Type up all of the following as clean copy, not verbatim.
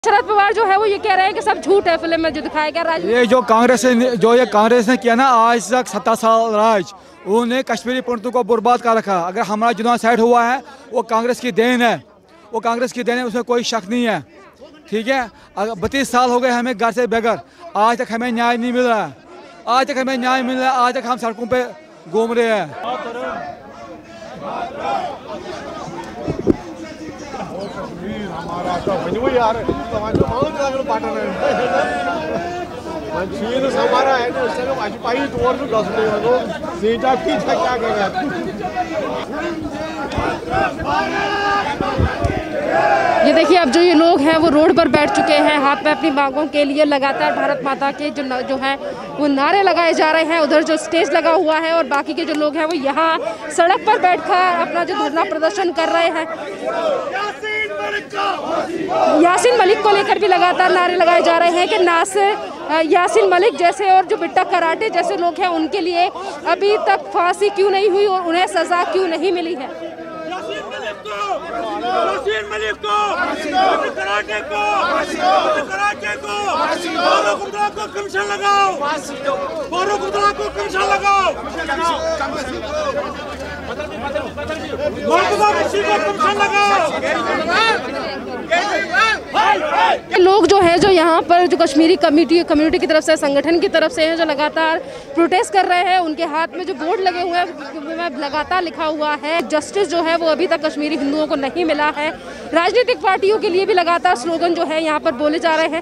शरद पवार जो है वो ये कह रहे हैं कि सब झूठ है फिल्म में जो दिखाया गया। ये जो कांग्रेस ने किया ना आज तक 70 साल राज, उन्होंने कश्मीरी पंडितों को बर्बाद कर रखा। अगर हमारा जिनोसाइड हुआ है वो कांग्रेस की देन है, वो कांग्रेस की देन है, उसमें कोई शक नहीं है। ठीक है, 32 साल हो गए हमें घर से बगैर, आज तक हमें न्याय नहीं मिल रहा है, आज तक हमें न्याय मिल रहा है, आज तक हम सड़कों पे घूम रहे हैं। ये देखिए अब जो ये लोग हैं वो रोड पर बैठ चुके हैं, हाथ में अपनी मांगों के लिए लगातार भारत माता के जो है वो नारे लगाए जा रहे हैं। उधर जो स्टेज लगा हुआ है और बाकी के जो लोग हैं वो यहाँ सड़क पर बैठकर अपना जो धरना प्रदर्शन कर रहे हैं। यासीन मलिक को लेकर भी लगातार नारे लगाए जा रहे हैं कि नासिर यासीन मलिक जैसे और जो बिट्टा कराटे जैसे लोग हैं उनके लिए अभी तक फांसी क्यों नहीं हुई और उन्हें सजा क्यों नहीं मिली है। यासीन मलिक को, कराटे को, फारूक अब्दुल्ला को कमीशन लगाओ, फारूक अब्दुल्ला को कमीशन लगाओ, लोग जो है जो यहाँ पर जो कश्मीरी कम्युनिटी की तरफ से संगठन की तरफ से हैं जो लगातार प्रोटेस्ट कर रहे हैं, उनके हाथ में जो बोर्ड लगे हुए हैं लगातार लिखा हुआ है जस्टिस जो है वो अभी तक कश्मीरी हिंदुओं को नहीं मिला है। राजनीतिक पार्टियों के लिए भी लगातार स्लोगन जो है यहाँ पर बोले जा रहे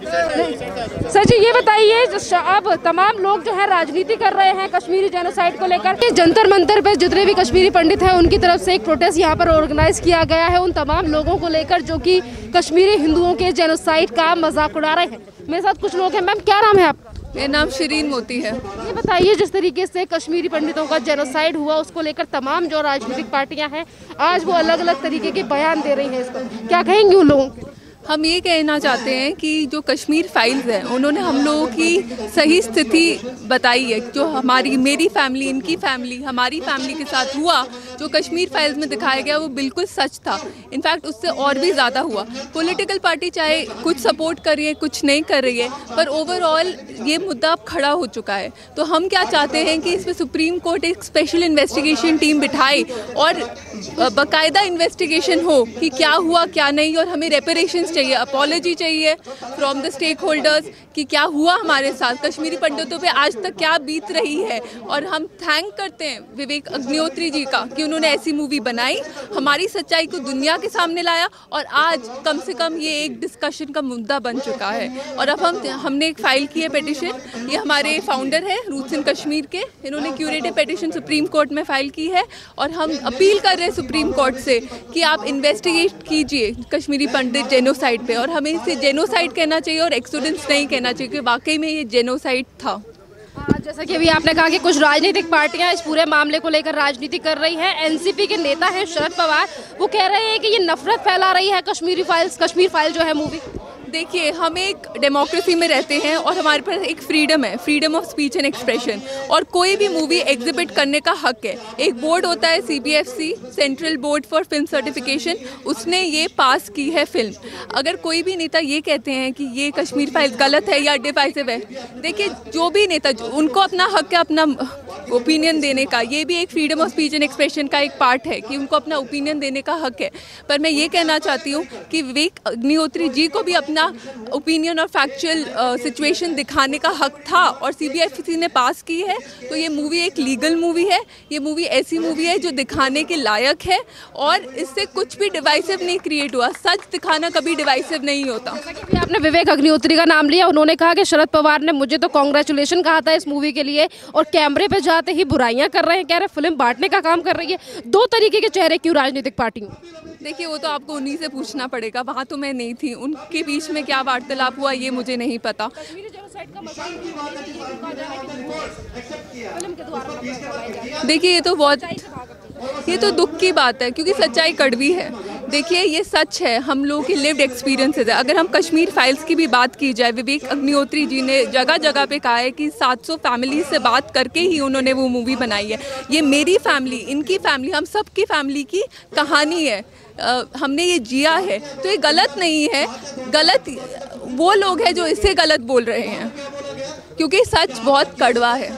हैं। सर जी ये बताइए, अब तमाम लोग जो है राजनीति कर रहे हैं कश्मीरी जेनोसाइड को लेकर, जंतर मंतर पर जितने भी कश्मीरी पंडित हैं उनकी तरफ से एक प्रोटेस्ट यहाँ पर ऑर्गेनाइज किया गया है उन तमाम लोगों को लेकर जो कि कश्मीरी हिंदुओं के जेनोसाइड का मजाक उड़ा रहे हैं। मेरे साथ कुछ लोग हैं। मैम क्या नाम है आपका? मेरा नाम शिरीन मोती है। ये बताइए जिस तरीके से कश्मीरी पंडितों का जेनोसाइड हुआ उसको लेकर तमाम जो राजनीतिक पार्टियां हैं आज वो अलग अलग तरीके के बयान दे रही हैं, इसको क्या कहेंगे उन लोगों को? हम ये कहना चाहते हैं कि जो कश्मीर फाइल्स हैं उन्होंने हम लोगों की सही स्थिति बताई है। जो मेरी फैमिली, इनकी फैमिली, हमारी फैमिली के साथ हुआ जो कश्मीर फाइल्स में दिखाया गया वो बिल्कुल सच था। इनफैक्ट उससे और भी ज़्यादा हुआ। पॉलिटिकल पार्टी चाहे कुछ सपोर्ट कर रही है कुछ नहीं कर रही है, पर ओवरऑल ये मुद्दा अब खड़ा हो चुका है। तो हम क्या चाहते हैं कि इसमें सुप्रीम कोर्ट एक स्पेशल इन्वेस्टिगेशन टीम बिठाए और बाकायदा इन्वेस्टिगेशन हो कि क्या हुआ क्या नहीं, और हमें रेपरेशंस चाहिए, अपॉलॉजी चाहिए फ्रॉम द स्टेक होल्डर्स कि क्या हुआ हमारे साथ, कश्मीरी पंडितों पे आज तक क्या बीत रही है। और हम थैंक करते हैं विवेक अग्निहोत्री जी का कि उन्होंने ऐसी मूवी बनाई, हमारी सच्चाई को दुनिया के सामने लाया और आज कम से कम ये एक डिस्कशन का मुद्दा बन चुका है। और अब हमने एक फाइल की है पिटिशन, ये हमारे फाउंडर है रूट्स इन कश्मीर के, इन्होंने क्यूरेटिव पिटिशन सुप्रीम कोर्ट में फाइल की है और हम अपील कर रहे हैं सुप्रीम कोर्ट से कि आप इन्वेस्टिगेट कीजिए कश्मीरी पंडित जेनोसाइड पे, और हमें इसे जेनोसाइड कहना चाहिए और एक्सीडेंट्स नहीं कहना चाहिए कि वाकई में ये जेनोसाइड था। जैसा कि अभी आपने कहा कि कुछ राजनीतिक पार्टियां इस पूरे मामले को लेकर राजनीति कर रही हैं। एनसीपी के नेता हैं शरद पवार, वो कह रहे हैं कि ये नफरत फैला रही है कश्मीर फाइल जो है मूवी। देखिए, हम एक डेमोक्रेसी में रहते हैं और हमारे पास एक फ्रीडम है, freedom of speech and expression, और कोई भी मूवी एग्जिबिट करने का हक है। एक बोर्ड होता है CBFC, central board for film certification, उसने ये पास की है फिल्म। अगर कोई भी नेता ये कहते हैं कि ये कश्मीर फाइल्स गलत है या डिवाइसिव है, देखिए जो भी नेता उनको अपना हक है अपना ओपिनियन देने का, ये भी एक freedom of speech and expression का एक पार्ट है कि उनको अपना ओपिनियन देने का हक है। पर मैं ये कहना चाहती हूँ कि विवेक अग्निहोत्री जी को भी अपना ओपिनियन और फैक्चुअल सिचुएशन दिखाने का हक था और CBFC ने पास की है। तो ये मूवी एक लीगल मूवी है, ये मूवी ऐसी मूवी है जो दिखाने के लायक है और इससे कुछ भी डिवाइसिव नहीं क्रिएट हुआ। सच दिखाना कभी डिवाइसिव नहीं होता। आपने विवेक अग्निहोत्री का नाम लिया, उन्होंने कहा कि शरद पवार ने मुझे तो कांग्रेचुलेशन कहा था इस मूवी के लिए और कैमरे पे जाते ही बुराइयां कर रहे हैं, कह रहे फिल्म बांटने का काम कर रही है। दो तरीके के चेहरे क्यों राजनीतिक पार्टी में? देखिए वो तो आपको उन्हीं से पूछना पड़ेगा, वहाँ तो मैं नहीं थी, उनके बीच में क्या वार्तालाप हुआ ये मुझे नहीं पता। देखिए ये तो दुख की बात है क्योंकि सच्चाई कड़वी है। देखिए ये सच है, हम लोगों की लिव्ड एक्सपीरियंसेस है। अगर हम कश्मीर फाइल्स की भी बात की जाए, विवेक अग्निहोत्री जी ने जगह जगह पे कहा है कि 700 फैमिली से बात करके ही उन्होंने वो मूवी बनाई है। ये मेरी फैमिली, इनकी फैमिली, हम सब की फैमिली की कहानी है। हमने ये जिया है, तो ये गलत नहीं है। गलत वो लोग हैं जो इससे गलत बोल रहे हैं, क्योंकि सच बहुत कड़वा है।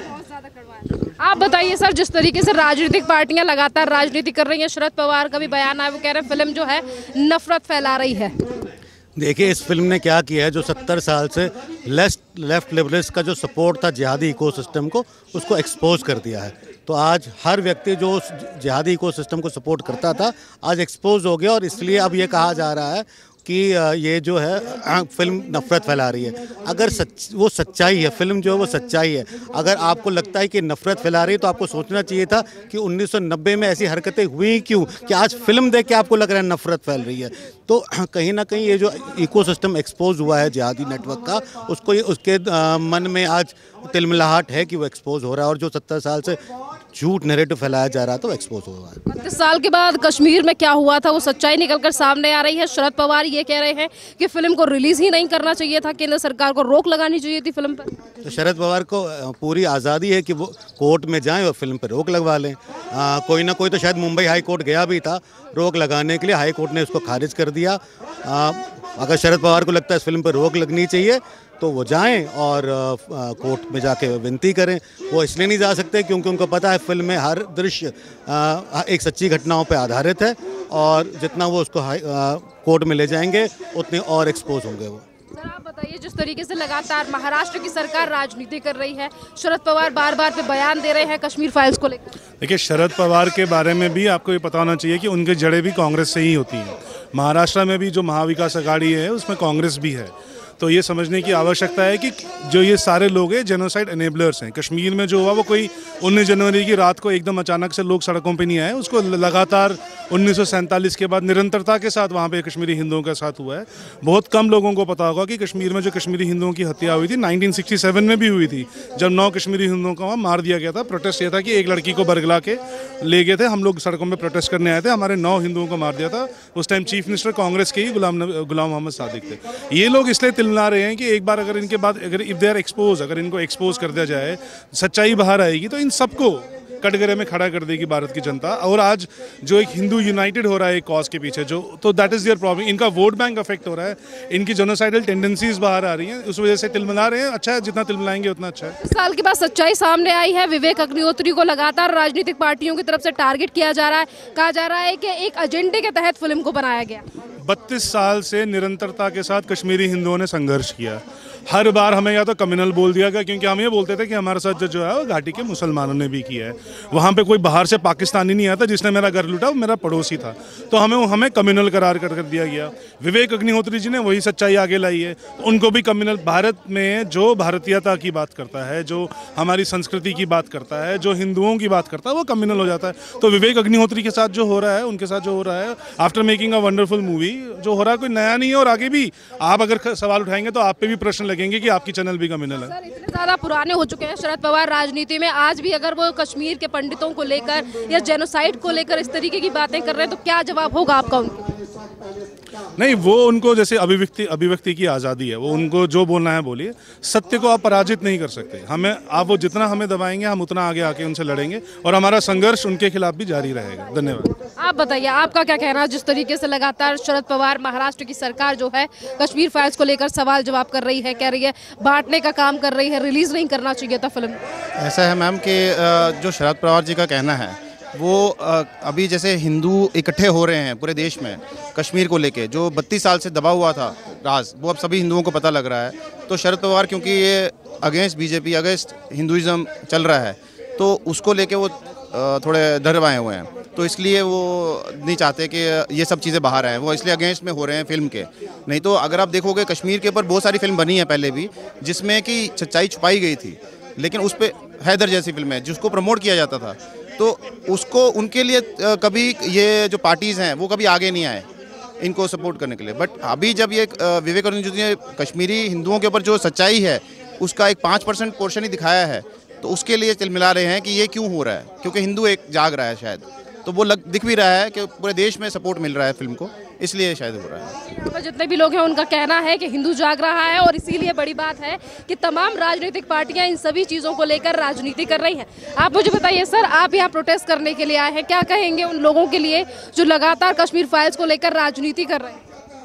आप बताइए सर, जिस तरीके से राजनीतिक पार्टियां लगातार राजनीति कर रही हैं, शरद पवार का भी बयान है, वो कह रहे हैं फिल्म जो है नफरत फैला रही है। देखिए, इस फिल्म ने क्या किया है, जो 70 साल से लेफ्ट लिबरल्स का जो सपोर्ट था जिहादी इकोसिस्टम को, उसको एक्सपोज कर दिया है। तो आज हर व्यक्ति जो जिहादी इकोसिस्टम को सपोर्ट करता था आज एक्सपोज हो गया, और इसलिए अब ये कहा जा रहा है कि ये जो है फिल्म नफ़रत फैला रही है। अगर वो सच्चाई है, फिल्म जो है वो सच्चाई है, अगर आपको लगता है कि नफ़रत फैला रही है तो आपको सोचना चाहिए था कि 1990 में ऐसी हरकतें हुई क्यों, कि आज फिल्म देख के आपको लग रहा है नफ़रत फैल रही है। तो कहीं ना कहीं ये जो इकोसिस्टम एक्सपोज हुआ है जिहादी नेटवर्क का, उसके मन में आज तिलमिलाहट है कि वो एक्सपोज हो रहा है, और जो 70 साल से झूठ नैरेटिव फैलाया जा रहा था वो एक्सपोज हो रहा है। 32 साल के बाद कश्मीर में क्या हुआ था वो सच्चाई निकलकर सामने आ रही है। शरद पवार ये कह रहे हैं कि फिल्म को रिलीज ही नहीं करना चाहिए था, केंद्र सरकार को रोक लगानी चाहिए थी फिल्म पर। तो शरद पवार को पूरी आज़ादी है कि वो कोर्ट में जाएं और फिल्म पर रोक लगवा लें। कोई ना कोई तो शायद मुंबई हाई कोर्ट गया भी था रोक लगाने के लिए, हाई कोर्ट ने उसको खारिज कर दिया। अगर शरद पवार को लगता है इस फिल्म पर रोक लगनी चाहिए तो वो जाएं और कोर्ट में जाके विनती करें। वो इसलिए नहीं जा सकते क्योंकि उनको पता है फिल्म में हर दृश्य एक सच्ची घटनाओं पर आधारित है, और जितना वो उसको कोर्ट में ले जाएंगे उतने और एक्सपोज होंगे वो। सर आप बताइए, जिस तरीके से लगातार महाराष्ट्र की सरकार राजनीति कर रही है, शरद पवार बार बार पे बयान दे रहे हैं कश्मीर फाइल्स को लेकर। देखिए, शरद पवार के बारे में भी आपको ये पता होना चाहिए कि उनकी जड़ें भी कांग्रेस से ही होती हैं। महाराष्ट्र में भी जो महाविकास अघाड़ी है उसमें कांग्रेस भी है। तो ये समझने की आवश्यकता है कि जो ये सारे लोग हैं जेनोसाइड एनेबलर्स हैं। कश्मीर में जो हुआ वो कोई 19 जनवरी की रात को एकदम अचानक से लोग सड़कों पे नहीं आए, उसको लगातार 1947 के बाद निरंतरता के साथ वहाँ पे कश्मीरी हिंदुओं के साथ हुआ है। बहुत कम लोगों को पता होगा कि कश्मीर में जो कश्मीरी हिंदुओं की हत्या हुई थी 1967 में भी हुई थी, जब 9 कश्मीरी हिंदुओं को वहाँ मार दिया गया था। प्रोटेस्ट ये था कि एक लड़की को बरगला के ले गए थे, हम लोग सड़कों में प्रोटेस्ट करने आए थे, हमारे 9 हिंदुओं को मार दिया था। उस टाइम चीफ मिनिस्टर कांग्रेस के ही गुलाम मोहम्मद सादिक थे। ये लोग इसलिए तिलमिला रहे हैं कि एक बार अगर इनके बाद इफ दे आर एक्सपोज, अगर इनको एक्सपोज कर दिया जाए, सच्चाई बाहर आएगी तो इन सबको कटघरे में खड़ा कर देगी भारत की जनता। और आज जो एक हिंदू यूनाइटेड हो रहा है एक कॉज के पीछे, जो तो दैट इज देयर प्रॉब्लम। इनका वोट बैंक अफेक्ट हो रहा है, इनकी जेनोसाइडल टेंडेंसीज बाहर आ रही हैं, उस वजह से तिलमिला रहे हैं। अच्छा है, जितना तिलमिलाएंगे उतना अच्छा है। इस साल के बाद सच्चाई सामने आई है। विवेक अग्निहोत्री को लगातार राजनीतिक पार्टियों की तरफ से टारगेट किया जा रहा है। कहा जा रहा है कि एक एजेंडे के तहत फिल्म को बनाया गया। 32 साल से निरंतरता के साथ कश्मीरी हिंदुओं ने संघर्ष किया। हर बार हमें या तो कम्युनल बोल दिया गया, क्योंकि हम ये बोलते थे कि हमारे साथ जो है वो घाटी के मुसलमानों ने भी किया है। वहाँ पे कोई बाहर से पाकिस्तानी नहीं आता जिसने मेरा घर लूटा, वो मेरा पड़ोसी था। तो हमें कम्युनल करार कर दिया गया। विवेक अग्निहोत्री जी ने वही सच्चाई आगे लाई है। उनको भी कम्युनल, भारत में जो भारतीयता की बात करता है, जो हमारी संस्कृति की बात करता है, जो हिंदुओं की बात करता है, वो कम्युनल हो जाता है। तो विवेक अग्निहोत्री के साथ जो हो रहा है, उनके साथ जो हो रहा है, after making a wonderful movie, जो हो रहा है कोई नया नहीं है। और आगे भी आप अगर सवाल उठाएंगे तो आप पे भी प्रश्न लगेंगे कि आपकी चैनल भी कम्युनल है। सर इतने ज्यादा पुराने हो चुके हैं शरद पवार राजनीति में, आज भी अगर वो कश्मीर के पंडितों को लेकर या जेनोसाइड को लेकर इस तरीके की बातें कर रहे हैं तो क्या जवाब होगा आपका उनका? नहीं, वो उनको जैसे अभिव्यक्ति की आज़ादी है, वो उनको जो बोलना है बोलिए। सत्य को आप पराजित नहीं कर सकते। वो जितना हमें दबाएंगे हम उतना आगे आके उनसे लड़ेंगे, और हमारा संघर्ष उनके खिलाफ भी जारी रहेगा। धन्यवाद। आप बताइए, आपका क्या कहना है जिस तरीके से लगातार शरद पवार, महाराष्ट्र की सरकार जो है कश्मीर फाइल्स को लेकर सवाल जवाब कर रही है, कह रही है बांटने का काम कर रही है, रिलीज नहीं करना चाहिए था फिल्म? ऐसा है मैम कि जो शरद पवार जी का कहना है वो अभी जैसे हिंदू इकट्ठे हो रहे हैं पूरे देश में कश्मीर को लेके, जो 32 साल से दबा हुआ था राज, वो अब सभी हिंदुओं को पता लग रहा है। तो शरद पवार क्योंकि ये अगेंस्ट बीजेपी, अगेंस्ट हिंदुइज्म चल रहा है, तो उसको लेके वो थोड़े डरवाए हुए हैं। तो इसलिए वो नहीं चाहते कि ये सब चीज़ें बाहर आएँ, वो इसलिए अगेंस्ट में हो रहे हैं फिल्म के। नहीं तो अगर आप देखोगे कश्मीर के ऊपर बहुत सारी फिल्म बनी है पहले भी, जिसमें कि सच्चाई छुपाई गई थी, लेकिन उस पर हैदर जैसी फिल्म है जिसको प्रमोट किया जाता था, तो उसको उनके लिए कभी ये जो पार्टीज़ हैं वो कभी आगे नहीं आए इनको सपोर्ट करने के लिए। बट अभी जब ये विवेक अग्निहोत्री ने कश्मीरी हिंदुओं के ऊपर जो सच्चाई है उसका एक 5% पोर्शन ही दिखाया है, तो उसके लिए तिलमिला रहे हैं कि ये क्यों हो रहा है, क्योंकि हिंदू एक जाग रहा है शायद। तो वो दिख भी रहा है कि पूरे देश में सपोर्ट मिल रहा है फिल्म को, इसलिए शायद हो रहा है। यहाँ पर जितने भी लोग हैं उनका कहना है कि हिंदू जाग रहा है और इसीलिए बड़ी बात है कि तमाम राजनीतिक पार्टियां इन सभी चीज़ों को लेकर राजनीति कर रही हैं। आप मुझे बताइए सर, आप यहाँ प्रोटेस्ट करने के लिए आए हैं, क्या कहेंगे उन लोगों के लिए जो लगातार कश्मीर फाइल्स को लेकर राजनीति कर रहे हैं?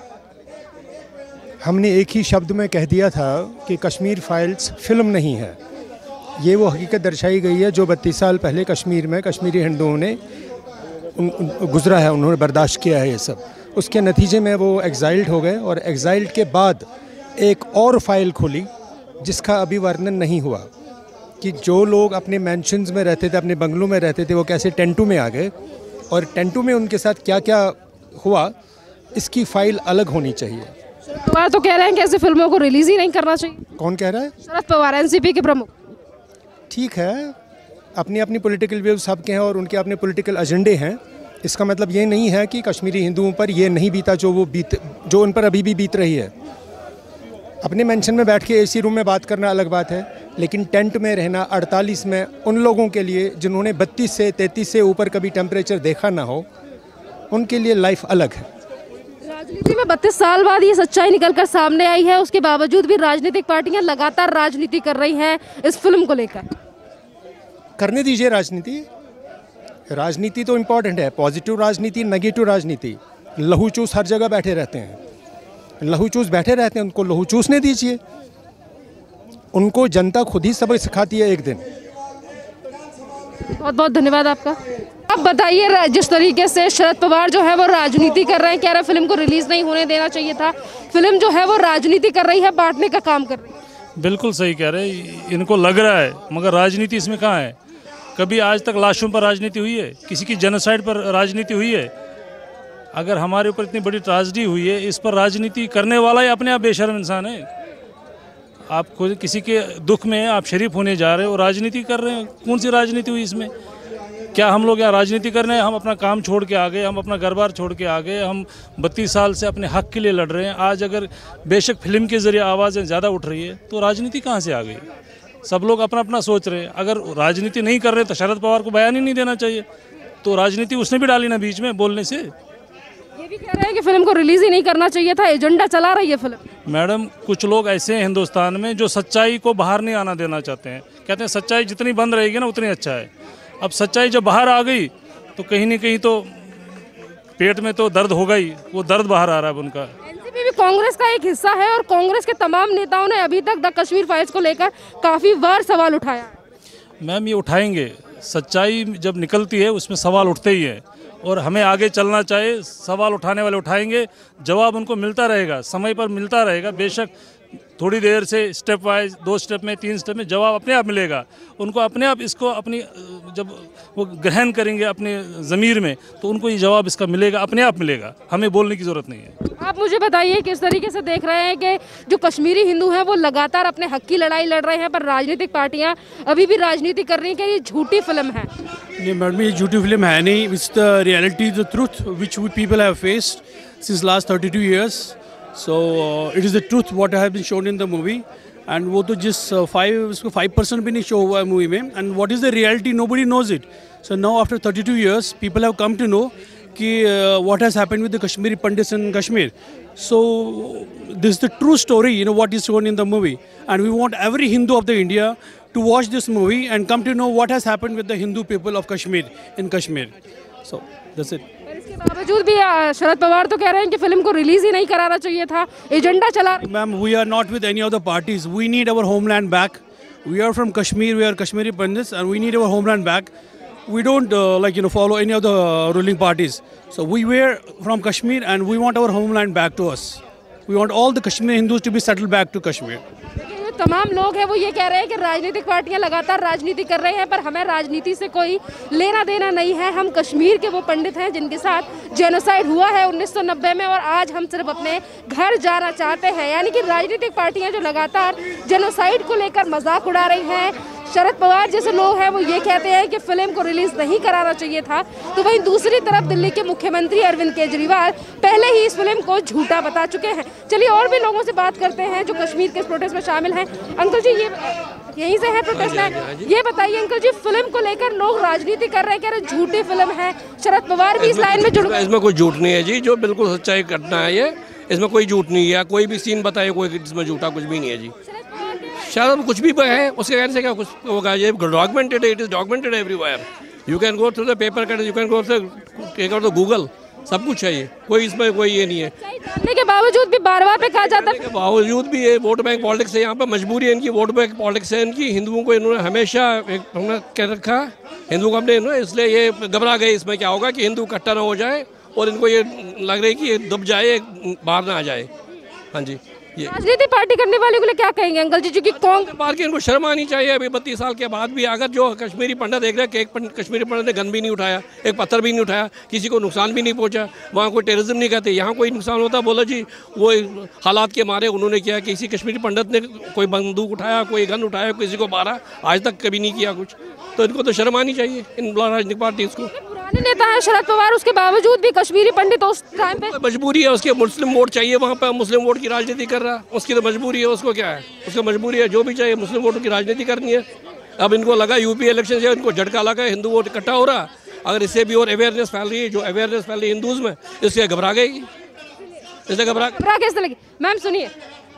हमने एक ही शब्द में कह दिया था कि कश्मीर फाइल्स फिल्म नहीं है। ये वो हकीकत दर्शाई गई है जो 32 साल पहले कश्मीर में कश्मीरी हिंदुओं ने गुजरा है, उन्होंने बर्दाश्त किया है ये सब। उसके नतीजे में वो एग्जाइल्ड हो गए और एग्जाइल्ड के बाद एक और फाइल खुली जिसका अभी वर्णन नहीं हुआ कि जो लोग अपने मैंशंस में रहते थे, अपने बंगलों में रहते थे, वो कैसे टेंटू में आ गए और टेंटू में उनके साथ क्या क्या हुआ, इसकी फाइल अलग होनी चाहिए। शरद पवार तो कह रहे हैं कि ऐसी फिल्मों को रिलीज ही नहीं करना चाहिए। कौन कह रहा है? शरद पवार, एनसीपी के प्रमुख। ठीक है, अपनी अपनी पॉलिटिकल व्यूज सबके हैं और उनके अपने पॉलिटिकल एजेंडे हैं। इसका मतलब ये नहीं है कि कश्मीरी हिंदुओं पर ये नहीं बीता जो उन पर अभी भी बीत रही है। अपने मेंशन में बैठ के एसी रूम में बात करना अलग बात है, लेकिन टेंट में रहना 48 में उन लोगों के लिए जिन्होंने 32 से 33 से ऊपर कभी टेम्परेचर देखा ना हो, उनके लिए लाइफ अलग है। राजनीति में 32 साल बाद ये सच्चाई निकलकर सामने आई है, उसके बावजूद भी राजनीतिक पार्टियां लगातार राजनीति कर रही हैं इस फिल्म को लेकर। करने दीजिए राजनीति। राजनीति तो इम्पोर्टेंट है, पॉजिटिव राजनीति, नेगेटिव राजनीति। लहू चूस हर जगह बैठे रहते हैं, लहू चूस बैठे रहते हैं, उनको लहू चूसने दीजिए। उनको जनता खुद ही सबक सिखाती है एक दिन। बहुत बहुत धन्यवाद आपका। अब बताइए, जिस तरीके से शरद पवार जो है वो राजनीति कर रहे हैं, कह रहे हैं फिल्म को रिलीज नहीं होने देना चाहिए था, फिल्म जो है वो राजनीति कर रही है, बांटने का काम कर रही है। बिल्कुल सही कह रहे हैं, इनको लग रहा है, मगर राजनीति इसमें कहाँ है? कभी आज तक लाशों पर राजनीति हुई है? किसी की जेनोसाइड पर राजनीति हुई है? अगर हमारे ऊपर इतनी बड़ी ट्रेजेडी हुई है, इस पर राजनीति करने वाला ही अपने आप बेशर्म इंसान है। आप खुद किसी के दुख में आप शरीफ होने जा रहे हो, राजनीति कर रहे हैं। कौन सी राजनीति हुई इसमें? क्या हम लोग यहाँ राजनीति कर रहे हैं? हम अपना काम छोड़ के आ गए, हम अपना घर बार छोड़ के आ गए, हम 32 साल से अपने हक के लिए लड़ रहे हैं। आज अगर बेशक फिल्म के जरिए आवाज़ें ज़्यादा उठ रही है, तो राजनीति कहाँ से आ गई? सब लोग अपना अपना सोच रहे हैं। अगर राजनीति नहीं कर रहे तो शरद पवार को बयान ही नहीं देना चाहिए। तो राजनीति उसने भी डाली ना बीच में बोलने से। ये भी कह रहे हैं कि फिल्म को रिलीज ही नहीं करना चाहिए था, एजेंडा चला रही है फिल्म। मैडम, कुछ लोग ऐसे हैं हिंदुस्तान में जो सच्चाई को बाहर नहीं आना देना चाहते हैं। कहते हैं सच्चाई जितनी बंद रहेगी ना उतनी अच्छा है। अब सच्चाई जब बाहर आ गई तो कहीं ना कहीं तो पेट में तो दर्द होगा ही, वो दर्द बाहर आ रहा है उनका। एनसीपी भी कांग्रेस का एक हिस्सा है और कांग्रेस के तमाम नेताओं ने अभी तक द कश्मीर फाइल्स को लेकर काफी बार सवाल उठाया है। मैम, ये उठाएंगे, सच्चाई जब निकलती है उसमें सवाल उठते ही है और हमें आगे चलना चाहिए। सवाल उठाने वाले उठाएंगे, जवाब उनको मिलता रहेगा, समय पर मिलता रहेगा। बेशक थोड़ी देर से स्टेप वाइज 2 स्टेप में 3 स्टेप में जवाब अपने आप मिलेगा उनको। अपने आप इसको अपनी जब वो ग्रहण करेंगे अपने ज़मीर में तो उनको ये जवाब इसका मिलेगा, अपने आप मिलेगा। हमें बोलने की ज़रूरत नहीं है। आप मुझे बताइए, किस तरीके से देख रहे हैं कि जो कश्मीरी हिंदू हैं वो लगातार अपने हक की लड़ाई लड़ रहे हैं, पर राजनीतिक पार्टियां अभी भी राजनीति कर रही हैं कि ये झूठी फिल्म है? नहीं मैडम, ये झूठी फिल्म है नहीं। It's the reality, the truth which we people have faced since last 32 years. So it is the truth what has been shown in the movie, and वो तो जिस 5% भी नहीं शो हुआ है मूवी में, and what is the reality nobody knows it. So now after 32 years people have come to know कि what has happened with the Kashmiri Pandits in Kashmir. So this is the true story, you know, what is shown in the movie, and we want every Hindu of the India to watch this movie and come to know what has happened with the Hindu people of Kashmir in Kashmir. So that's it. इसके बावजूद भी शरद पवार तो कह रहे हैं कि film को release ही नहीं कराना चाहिए था, एजेंडा चला। Ma'am, we are not with any of the parties. We need our homeland back. We are from Kashmir. We are Kashmiri Pandits, and we need our homeland back. We don't follow any of the ruling parties. So we were from Kashmir, and we want our homeland back to us. We want all the Kashmiri Hindus to be settled back to Kashmir. तमाम लोग हैं वो ये कह रहे हैं कि राजनीतिक पार्टियां लगातार राजनीति कर रहे हैं, पर हमें राजनीति से कोई लेना देना नहीं है। हम कश्मीर के वो पंडित हैं जिनके साथ जेनोसाइड हुआ है 1990 में, और आज हम सिर्फ अपने घर जाना चाहते हैं। यानी कि राजनीतिक पार्टियां जो लगातार जेनोसाइड को लेकर मजाक उड़ा रही हैं। शरद पवार जैसे लोग हैं वो ये कहते हैं कि फिल्म को रिलीज नहीं कराना चाहिए था, तो वहीं दूसरी तरफ दिल्ली के मुख्यमंत्री अरविंद केजरीवाल पहले ही इस फिल्म को झूठा बता चुके हैं। चलिए और भी लोगों से बात करते हैं जो कश्मीर के इस प्रोटेस्ट में शामिल हैं। अंकल जी, ये यहीं से है प्रोटेस्ट में। ये बताइए अंकल जी, फिल्म को लेकर लोग राजनीति कर रहे हैं, कह रहे झूठी फिल्म है, शरद पवार भी इस लाइन में जुड़ गए। इसमें कोई झूठ नहीं है जी, जो बिल्कुल सच्चाई घटना है ये, इसमें कोई झूठ नहीं है। कोई भी सीन बताए कोई जिसमें झूठा कुछ भी नहीं है जी। शायद कुछ भी है उसके कहने से क्या कुछ होगा, ये documented, it is documented everywhere. You can go through the paper cut, you can go through Google, सब कुछ है ये, कोई इसमें कोई ये नहीं है। जानने के बावजूद भी बार-बार पे कहा जाता है, बावजूद भी ये वोट बैंक पॉलिटिक्स है, यहाँ पर मजबूरी है इनकी, वोट बैंक पॉलिटिक्स है इनकी। हिंदुओं को इन्होंने हमेशा हमने कह रखा, हिंदुओं को हमने इन्होंने, इसलिए ये घबरा गए इसमें क्या होगा कि हिंदू इकट्ठा ना हो जाए, और इनको ये लग रही है कि ये दब जाए, बाहर ना आ जाए। हाँ जी, ये राजनीति पार्टी करने वाले को क्या कहेंगे अंकल जी, क्योंकि बार की इनको शर्म आनी चाहिए। अभी 32 साल के बाद भी अगर जो कश्मीरी पंडित देख रहे हैं कि एक कश्मीरी पंडित ने गन भी नहीं उठाया, एक पत्थर भी नहीं उठाया, किसी को नुकसान भी नहीं पहुंचा, वहाँ कोई टेररिज्म नहीं कहते, यहाँ कोई नुकसान होता बोला जी वो हालात के मारे उन्होंने किया। किसी कश्मीरी पंडित ने कोई बंदूक उठाया, कोई गन उठाया, किसी को मारा, आज तक कभी नहीं किया कुछ। तो इनको तो शर्म आनी चाहिए इन राजनीतिक पार्टी को। पुराने नेता है शरद पवार, उसके बावजूद भी कश्मीरी पंडित उस टाइम पे मजबूरी है उसके, मुस्लिम वोट चाहिए वहाँ पे, मुस्लिम वोट की राजनीति कर रहा, उसकी तो मजबूरी है। उसको क्या है, उसको मजबूरी है, जो भी चाहिए मुस्लिम वोट की राजनीति करनी है। अब इनको लगा यूपी इलेक्शन से इनको झटका लगा, हिंदू वोट इकट्ठा हो रहा, अगर इससे भी और अवेयरनेस फैल रही है, जो अवेयरनेस फैल रही है हिंदूज में, इससे घबरा गई, इससे घबरा कैसे लगी। मैम सुनिए,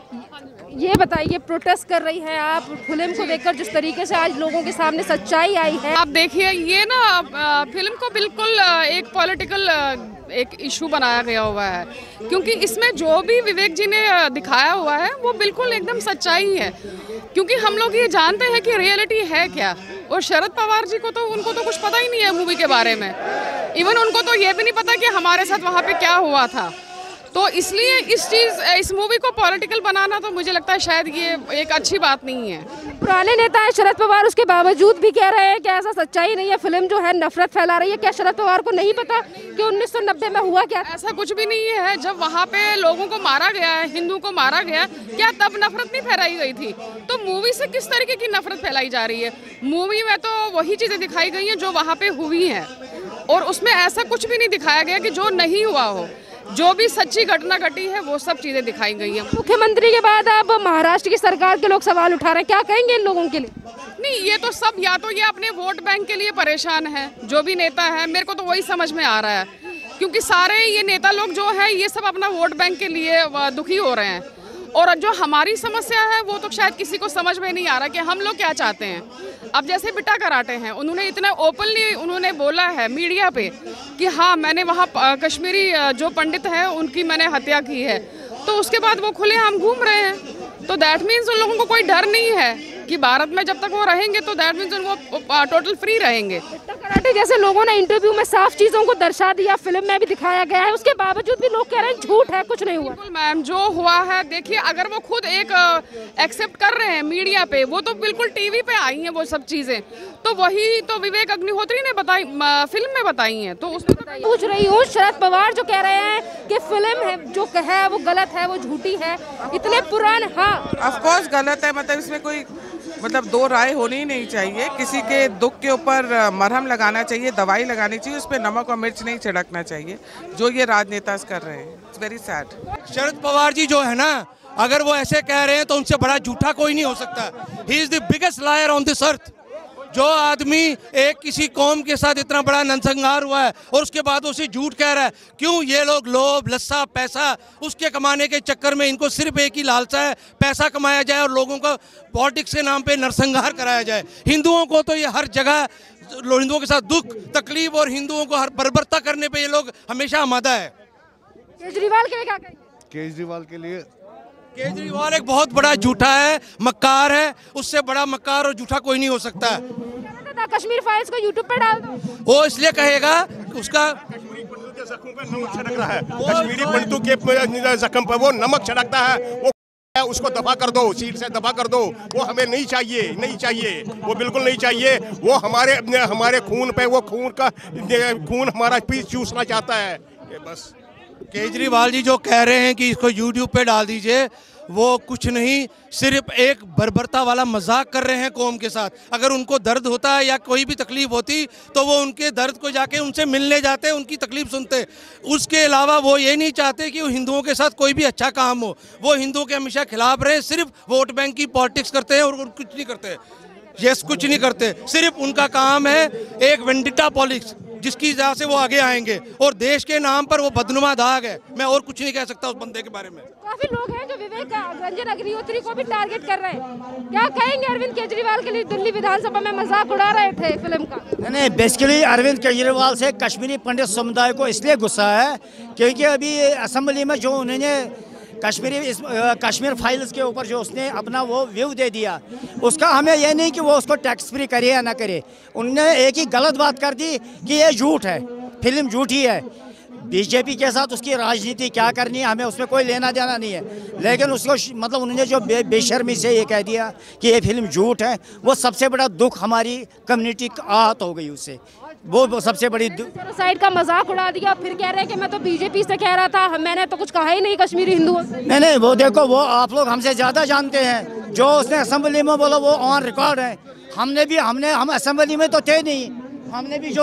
ये बताइए, प्रोटेस्ट कर रही है आप फिल्म को देखकर, जिस तरीके से आज लोगों के सामने सच्चाई आई है। आप देखिए, ये ना फिल्म को बिल्कुल एक पॉलिटिकल एक इशू बनाया गया हुआ है, क्योंकि इसमें जो भी विवेक जी ने दिखाया हुआ है वो बिल्कुल एकदम सच्चाई है। क्योंकि हम लोग ये जानते हैं कि रियलिटी है क्या, और शरद पवार जी को तो उनको तो कुछ पता ही नहीं है मूवी के बारे में। इवन उनको तो ये भी नहीं पता कि हमारे साथ वहाँ पे क्या हुआ था। तो इसलिए इस मूवी को पॉलिटिकल बनाना तो मुझे लगता है शायद ये एक अच्छी बात नहीं है। पुराने नेता है शरद पवार, उसके बावजूद भी कह रहे हैं कि ऐसा सच्चाई नहीं है, फिल्म जो है नफरत फैला रही है। क्या शरद पवार को नहीं पता कि 1990 में हुआ क्या? ऐसा कुछ भी नहीं है। जब वहाँ पे लोगों को मारा गया है, हिंदू को मारा गया, क्या तब नफरत नहीं फैलाई गई थी? तो मूवी से किस तरीके की नफरत फैलाई जा रही है? मूवी में तो वही चीजें दिखाई गई हैं जो वहाँ पे हुई है, और उसमें ऐसा कुछ भी नहीं दिखाया गया कि जो नहीं हुआ हो। जो भी सच्ची घटना घटी है वो सब चीजें दिखाई गई हैं। मुख्यमंत्री के बाद अब महाराष्ट्र की सरकार के लोग सवाल उठा रहे हैं, क्या कहेंगे इन लोगों के लिए? नहीं, ये तो सब या तो ये अपने वोट बैंक के लिए परेशान है, जो भी नेता है, मेरे को तो वही समझ में आ रहा है, क्योंकि सारे ये नेता लोग जो है ये सब अपना वोट बैंक के लिए दुखी हो रहे हैं। और जो हमारी समस्या है वो तो शायद किसी को समझ में नहीं आ रहा कि हम लोग क्या चाहते हैं। अब जैसे बिट्टा कराटे हैं, उन्होंने इतना ओपनली उन्होंने बोला है मीडिया पे कि हाँ मैंने वहाँ कश्मीरी जो पंडित हैं उनकी मैंने हत्या की है, तो उसके बाद वो खुलेआम घूम रहे हैं। तो दैट मीन्स उन लोगों को कोई डर नहीं है कि भारत में जब तक वो रहेंगे तो दैट मीन्स वो टोटल फ्री रहेंगे। कराटे जैसे लोगों ने इंटरव्यू में साफ चीजों को दर्शा दिया, फिल्म में भी दिखाया गया है, उसके बावजूद भी लोग कह रहे हैं झूठ है, कुछ नहीं हुआ। बिल्कुल मैम, जो हुआ है देखिए, अगर वो खुद एक एक्सेप्ट कर रहे हैं मीडिया पे, वो तो बिल्कुल टीवी पे आई हैं वो सब चीजें, तो वही तो विवेक अग्निहोत्री ने बताई, फिल्म में बताई हैं। तो उसने पूछ रही हूँ, शरद पवार जो कह रहे हैं कि फिल्म है जो है वो गलत है, वो झूठी है, इतने पुराने, हाँ ऑफ कोर्स गलत है, मतलब इसमें कोई दो राय होनी ही नहीं चाहिए। किसी के दुख के ऊपर मरहम लगाना चाहिए, दवाई लगानी चाहिए, उस पर नमक और मिर्च नहीं छिड़कना चाहिए, जो ये राजनेता कर रहे हैं। It's very sad. Sharad Pawar ji जो है ना, अगर वो ऐसे कह रहे हैं तो उनसे बड़ा झूठा कोई नहीं हो सकता। He is the biggest liar on this earth. जो आदमी एक किसी कौम के साथ इतना बड़ा नरसंहार हुआ है और उसके बाद उसे झूठ कह रहा है, क्यों? ये लोग लोभ, लस्सा, पैसा, उसके कमाने के चक्कर में इनको सिर्फ एक ही लालसा है, पैसा कमाया जाए और लोगों को पॉलिटिक्स के नाम पे नरसंहार कराया जाए। हिंदुओं को तो ये हर जगह, हिंदुओं के साथ दुख तकलीफ और हिंदुओं को हर बर्बरता करने पे ये लोग हमेशा आमादा है। केजरीवाल के लिए क्या कहेंगे? केजरीवाल के लिए, केजरीवाल एक बहुत बड़ा झूठा है, मक्कार है, उससे बड़ा मक्कार और झूठा कोई नहीं हो सकता। कश्मीर फाइल्स को यूट्यूब पे डाल दो, वो इसलिए कहेगा उसका कश्मीरी पंडितों के जख्म पर नमक छिड़क रहा है, कश्मीरी पंडितों के जख्म पर वो नमक छिड़कता है, वो उसको दफा कर दो, सीट से दफा कर दो। वो हमें नहीं चाहिए, नहीं चाहिए, वो बिल्कुल नहीं चाहिए। वो हमारे खून पे, वो खून हमारा पीस चूसना चाहता है। ये बस केजरीवाल जी जो कह रहे हैं कि इसको यूट्यूब पे डाल दीजिए, वो कुछ नहीं, सिर्फ एक बर्बरता वाला मजाक कर रहे हैं कौम के साथ। अगर उनको दर्द होता है या कोई भी तकलीफ होती तो वो उनके दर्द को जाके उनसे मिलने जाते, उनकी तकलीफ सुनते। उसके अलावा वो ये नहीं चाहते कि हिंदुओं के साथ कोई भी अच्छा काम हो। वो हिंदुओं के हमेशा खिलाफ रहे, सिर्फ वोट बैंक की पॉलिटिक्स करते हैं और कुछ नहीं करते। यस, कुछ नहीं करते, सिर्फ उनका काम है एक वेंडिटा पॉलिटिक्स, जिसकी वजह से वो आगे आएंगे। और देश के नाम पर वो बदनुमा दाग है। मैं और कुछ नहीं कह सकता उस बंदे के बारे में। काफी लोग हैं जो विवेक रंजन अग्निहोत्री को भी टारगेट कर रहे हैं। क्या कहेंगे अरविंद केजरीवाल के लिए? दिल्ली विधानसभा में मजाक उड़ा रहे थे फिल्म का। नहीं, बेसिकली अरविंद केजरीवाल से कश्मीरी पंडित समुदाय को इसलिए गुस्सा है क्योंकि अभी असेंबली में जो उन्होंने कश्मीर फाइल्स के ऊपर जो उसने अपना वो व्यू दे दिया, उसका हमें ये नहीं कि वो उसको टैक्स फ्री करे या ना करे। उनने एक ही गलत बात कर दी कि ये झूठ है, फिल्म झूठी है। बीजेपी के साथ उसकी राजनीति क्या करनी है, हमें उसमें कोई लेना देना नहीं है। लेकिन उसको मतलब उन्होंने जो बेशर्मी से ये कह दिया कि ये फिल्म झूठ है, वो सबसे बड़ा दुख हमारी कम्युनिटी आहत हो गई उससे। वो सबसे बड़ी साइड का मजाक उड़ा दिया, फिर कह रहे हैं कि मैं तो बीजेपी से कह रहा था, मैंने तो कुछ कहा ही नहीं कश्मीरी हिंदुओं से। नहीं, वो देखो, वो आप लोग हमसे ज़्यादा जानते हैं। जो उसने असेंबली में बोला वो ऑन रिकॉर्ड है। हम असेंबली में तो थे नहीं, हमने भी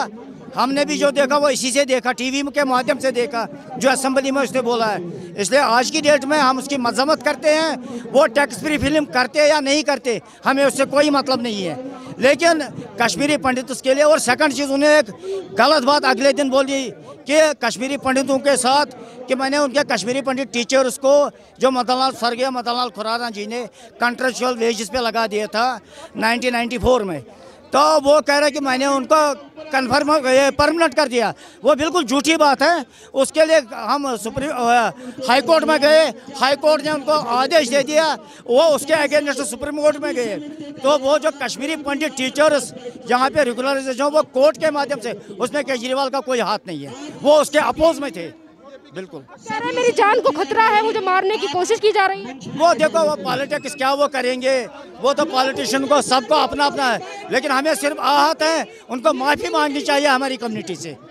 जो देखा वो इसी से देखा, टीवी के माध्यम से देखा जो असेंबली में उसने बोला है। इसलिए आज की डेट में हम उसकी मजम्मत करते हैं। वो टैक्स फ्री फिल्म करते या नहीं करते, हमें उससे कोई मतलब नहीं है। लेकिन कश्मीरी पंडित उसके लिए, और सेकंड चीज़, उन्हें एक गलत बात अगले दिन बोली कि कश्मीरी पंडितों के साथ, कि मैंने उनके कश्मीरी पंडित टीचर्स को जो स्वर्गीय मदन लाल खुराना जी ने कॉन्ट्रेक्चुअल वेजेस पे लगा दिया था 1994 में, तो वो कह रहे कि मैंने उनको कन्फर्म परमानेंट कर दिया। वो बिल्कुल झूठी बात है। उसके लिए हम हाई कोर्ट में गए, हाई कोर्ट ने उनको आदेश दे दिया, वो उसके अगेंस्ट सुप्रीम कोर्ट में गए। तो वो जो कश्मीरी पंडित टीचर्स यहाँ पे रेगुलराइजेशन, वो कोर्ट के माध्यम से, उसमें केजरीवाल का कोई हाथ नहीं है, वो उसके अपोज में थे। बिल्कुल कह रहे हैं मेरी जान को खतरा है, मुझे मारने की कोशिश की जा रही है। वो देखो, वो पॉलिटिक्स क्या वो करेंगे, वो तो पॉलिटिशियन को सबको अपना अपना है। लेकिन हमें सिर्फ आहत है, उनको माफ़ी मांगनी चाहिए हमारी कम्युनिटी से।